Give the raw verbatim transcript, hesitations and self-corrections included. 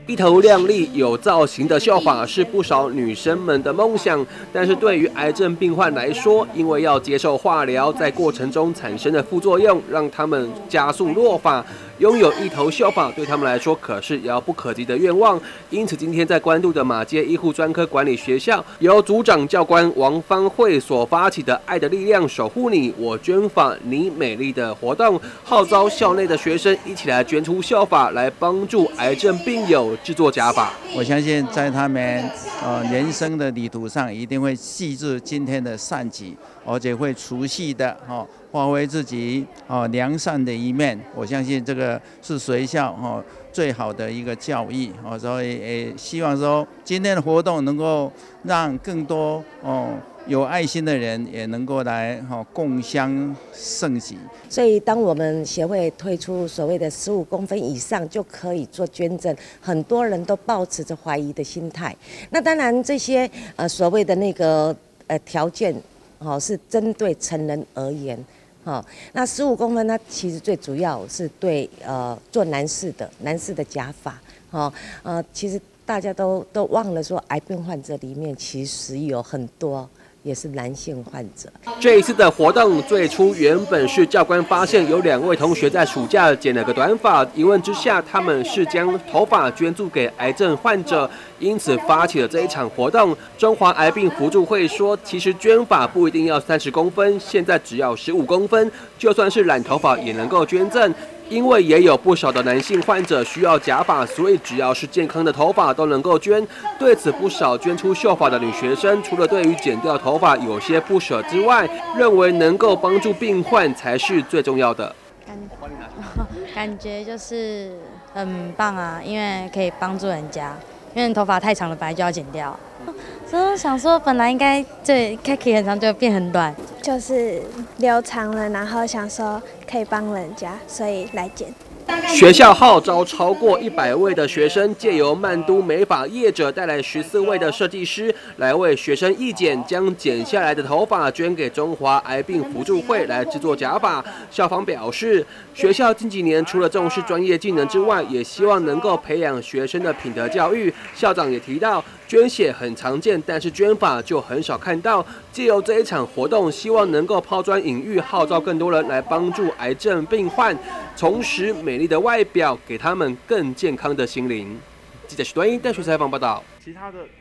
一头亮丽、有造型的秀发是不少女生们的梦想，但是对于癌症病患来说，因为要接受化疗，在过程中产生的副作用，让他们加速落发。拥有一头秀发对他们来说可是遥不可及的愿望。因此，今天在关渡的马街医护专科管理学校，由组长教官王芳慧所发起的“爱的力量守护你，我捐发你美丽”的活动，号召校内的学生一起来捐出秀发，来帮助癌症病友制作假发。 我相信在他们呃人生的旅途上，一定会记住今天的善举，而且会持续的哈。发挥自己哦良善的一面，我相信这个是学校哦最好的一个教育哦，所以也希望说今天的活动能够让更多哦有爱心的人也能够来哦共襄盛举。 所以当我们协会推出所谓的十五公分以上就可以做捐赠，很多人都抱持着怀疑的心态。那当然这些呃所谓的那个呃条件哦是针对成人而言。哦，那十五公分，它其实最主要是对呃做男士的男士的假发，哦呃，其实大家都都忘了说，癌病患者里面其实有很多也是男性患者。 这一次的活动最初原本是教官发现有两位同学在暑假剪了个短发，一问之下他们是将头发捐助给癌症患者，因此发起了这一场活动。中华癌病扶助会说，其实捐发不一定要三十公分，现在只要十五公分，就算是染头发也能够捐赠。因为也有不少的男性患者需要假发，所以只要是健康的头发都能够捐。对此，不少捐出秀发的女学生，除了对于剪掉头发有些不舍之外，认为能够帮助病患才是最重要的。 感感觉就是很棒啊，因为可以帮助人家。因为头发太长了，本来就要剪掉。所以想说，本来应该对可以很长，就变很短， 就是留长了，然后想说可以帮人家，所以来剪。 学校号召超过一百位的学生，借由曼都美发业者带来十四位的设计师，来为学生义剪，将剪下来的头发捐给中华癌病扶助会来制作假发。校方表示，学校近几年除了重视专业技能之外，也希望能够培养学生的品德教育。校长也提到，捐血很常见，但是捐发就很少看到。借由这一场活动，希望能够抛砖引玉，号召更多人来帮助癌症病患，重拾美丽的外表，给他们更健康的心灵。记者许端一带学采访报道。 其他的。